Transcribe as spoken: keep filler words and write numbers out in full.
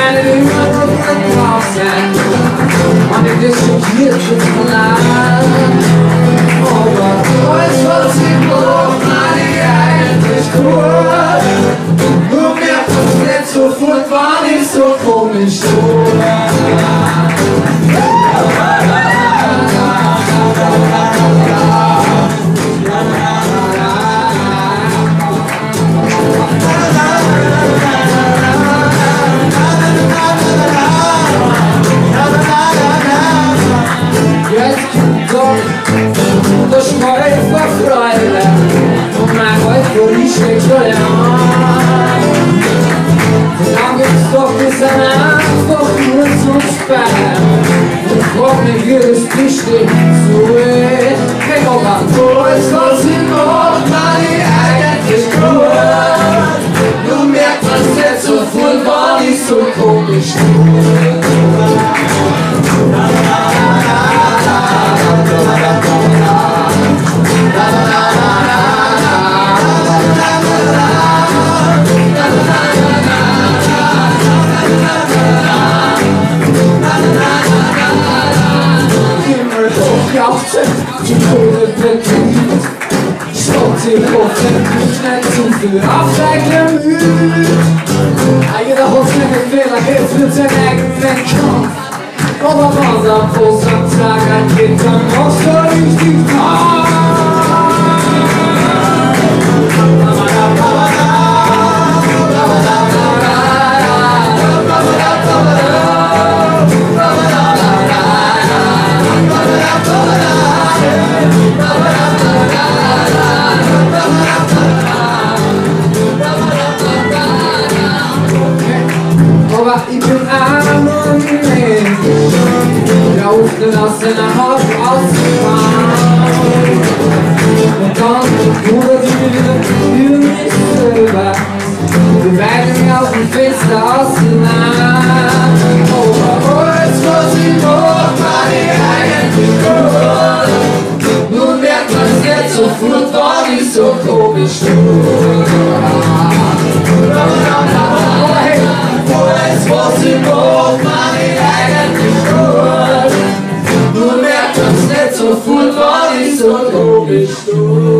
meine immer noch draußen. Und ich diskutiert mit Verladen. Aber alles, was ich brauch, meine eigentlich gut. Nur mehr was nicht sofort, war nicht so komisch so. Das Schweif war Freude und mein Wolf wurde nicht schlecht verlernt. Dann gibt's doch bis ein einfach nur zum Spam. Und frag mich, wie das richtig so ist. Hey, aber alles, was ich mach, war ich eigentlich gut. Nur merkt man's nicht sofort, war nicht so komisch. Die Kohle verdient, schaut sich hoffentlich nicht zu viel auf sein Gemüt. Jeder hat seine Fehler, hilft mit seinem eigenen Kampf. Aber was am Fuß am Tag ein Kind dann auch so richtig drauf. Aber ich bin arm und Mensch, der aufgeht aus seiner Haut rausgefahren. Und dann wurde die wieder für mich selber. Wir werden mir aus dem Fenster ausgenaht. Aber alles, was ich mach, war ich eigentlich gut. Nun merkt man's nicht sofort, war nicht so komisch. Alles, was ich mach, mach ich eigentlich gut. Nur merkt man's nicht sofort, war nicht so komisch.